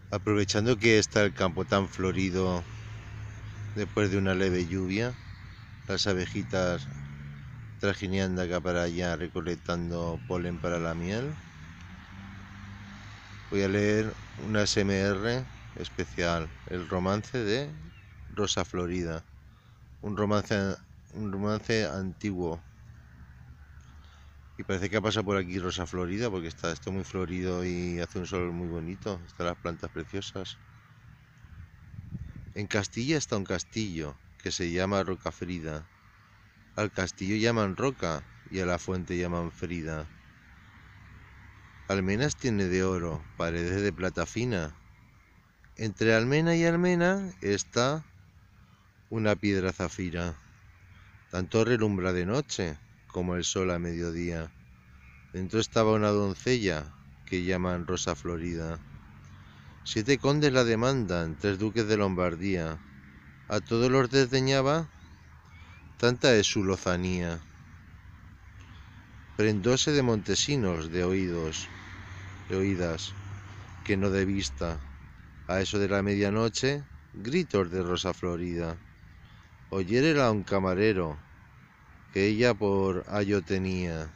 Aprovechando que está el campo tan florido después de una leve lluvia, las abejitas trajineando acá para allá recolectando polen para la miel, voy a leer una SMR especial, el romance de Rosa Florida, un romance antiguo. Y parece que ha pasado por aquí Rosa Florida porque está esto muy florido y hace un sol muy bonito, están las plantas preciosas. En Castilla está un castillo que se llama Rocafrida. Al castillo llaman Roca y a la fuente llaman Frida. Almenas tiene de oro, paredes de plata fina. Entre almena y almena está una piedra zafira. Tanto relumbra de noche como el sol a mediodía. Dentro estaba una doncella que llaman Rosa Florida. 7 condes la demandan, 3 duques de Lombardía. A todos los desdeñaba, tanta es su lozanía. Prendóse de Montesinos, de oídas, que no de vista. A eso de la medianoche, gritos de Rosa Florida. Oyérela un camarero, que ella por ayo tenía.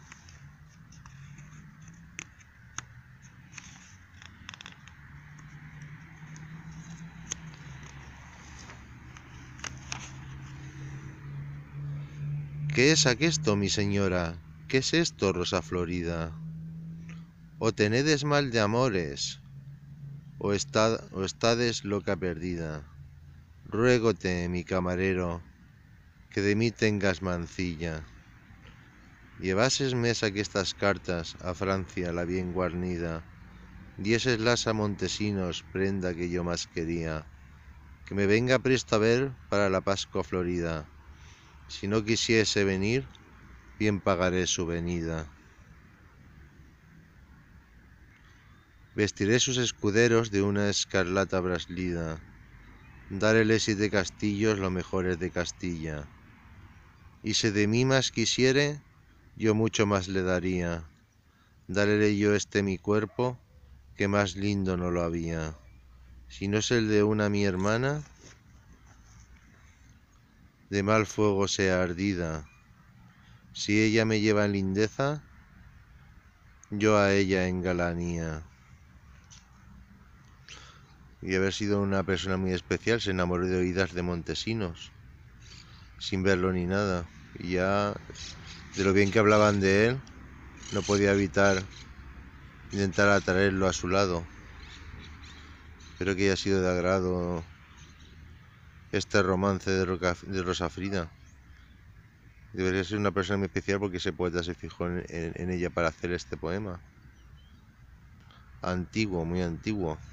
¿Qué es aquesto, mi señora? ¿Qué es esto, Rosa Florida? O tenedes mal de amores, o estades loca perdida. Ruégote, mi camarero, que de mí tengas mancilla. Llevases mesa aquestas cartas a Francia la bien guarnida, dieseslas a Montesinos, prenda que yo más quería, que me venga presto a ver para la Pascua florida. Si no quisiese venir, bien pagaré su venida. Vestiré sus escuderos de una escarlata braslida, dárele 7 castillos los mejores de Castilla. Y si de mí más quisiere, yo mucho más le daría. Dárele yo este mi cuerpo, que más lindo no lo había. Si no es el de una mi hermana, de mal fuego sea ardida. Si ella me lleva en lindeza, yo a ella en galanía. Y haber sido una persona muy especial, se enamoró de oídas de Montesinos, sin verlo ni nada. Y ya, de lo bien que hablaban de él, no podía evitar intentar atraerlo a su lado. Espero que haya sido de agrado este romance de Rosa Frida. Debería ser una persona muy especial porque ese poeta se fijó en ella para hacer este poema. Antiguo, muy antiguo.